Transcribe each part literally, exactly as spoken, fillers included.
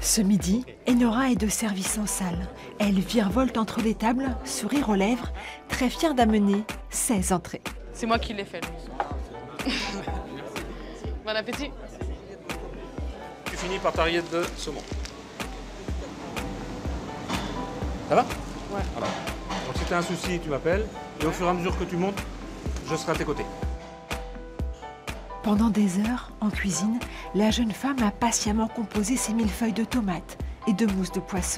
Ce midi, Enora est de service en salle. Elle virevolte entre les tables, sourire aux lèvres, très fière d'amener seize entrées. C'est moi qui l'ai fait, lui. Bon appétit. Tu finis par ta rillette de saumon. Ça va? Ouais. Voilà. Donc si tu as un souci, tu m'appelles. Et au fur et à mesure que tu montes, je serai à tes côtés. Pendant des heures, en cuisine, la jeune femme a patiemment composé ses millefeuilles de tomates et de mousse de poisson.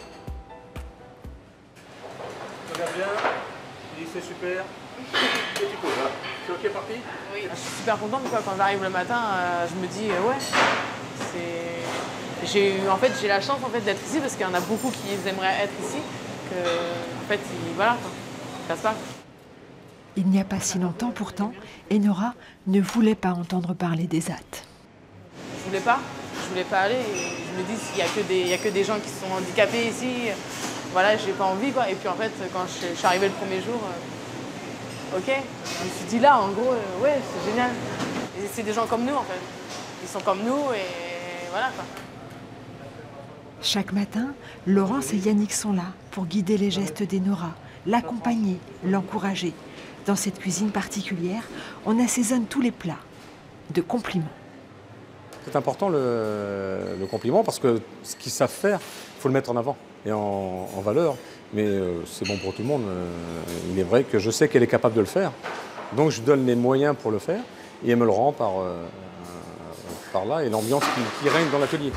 Regarde bien, tu dis c'est super, et tu poses, voilà. C'est ok parti? Oui. Je suis super contente quoi. Quand j'arrive le matin, euh, je me dis euh, ouais, c'est. J'ai eu en fait j'ai la chance en fait d'être ici parce qu'il y en a beaucoup qui aimeraient être ici, que en fait ils, voilà quoi, ça se passe. Il n'y a pas si longtemps pourtant, Enora ne voulait pas entendre parler des A T. Je voulais pas, je voulais pas aller. Et je me dis s'il y a que des, il y a que des gens qui sont handicapés ici, voilà, j'ai pas envie quoi. Et puis en fait quand je, je suis arrivée le premier jour, euh, ok, je me suis dit là en gros euh, ouais c'est génial. Et c'est des gens comme nous en fait, ils sont comme nous et voilà quoi. Chaque matin, Laurence et Yannick sont là pour guider les gestes d'Enora, l'accompagner, l'encourager. Dans cette cuisine particulière, on assaisonne tous les plats de compliments. C'est important le, le compliment parce que ce qu'ils savent faire, il faut le mettre en avant et en, en valeur. Mais euh, c'est bon pour tout le monde. Euh, il est vrai que je sais qu'elle est capable de le faire. Donc je donne les moyens pour le faire et elle me le rend par, euh, par là et l'ambiance qui, qui règne dans l'atelier.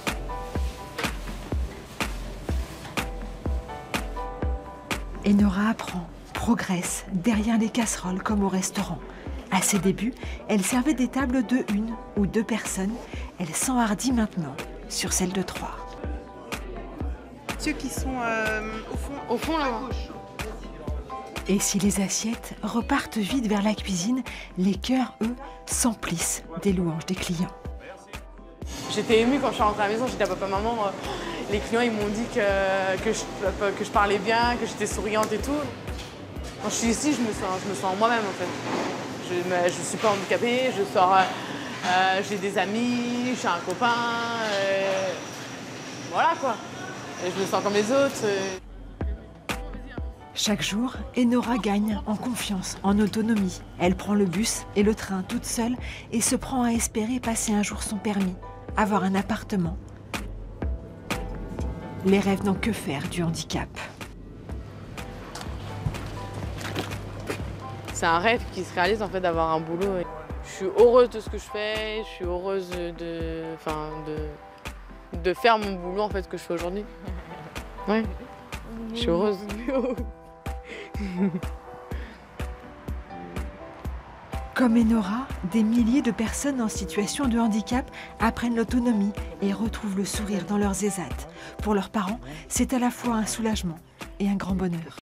Enora apprend, progresse derrière les casseroles comme au restaurant. À ses débuts, elle servait des tables de une ou deux personnes. Elle s'enhardit maintenant sur celle de trois. Ceux qui sont euh, au fond, Au fond là. Et si les assiettes repartent vides vers la cuisine, les cœurs, eux, s'emplissent des louanges des clients. J'étais émue quand je suis rentrée à la maison, j'étais à papa, maman. Euh, les clients ils m'ont dit que, que, je, que je parlais bien, que j'étais souriante et tout. Quand je suis ici, je me sens, je me sens moi-même en fait. Je ne suis pas handicapée, je sors, euh, j'ai des amis, j'ai un copain. Euh, voilà quoi. Et je me sens comme les autres. Euh. Chaque jour, Enora gagne en confiance, en autonomie. Elle prend le bus et le train toute seule et se prend à espérer passer un jour son permis, avoir un appartement. Les rêves n'ont que faire du handicap. C'est un rêve qui se réalise en fait d'avoir un boulot. Je suis heureuse de ce que je fais, je suis heureuse de, enfin, de, de faire mon boulot en fait que je fais aujourd'hui. Ouais, je suis heureuse. Comme Enora, des milliers de personnes en situation de handicap apprennent l'autonomie et retrouvent le sourire dans leurs ésat. Pour leurs parents, c'est à la fois un soulagement et un grand bonheur.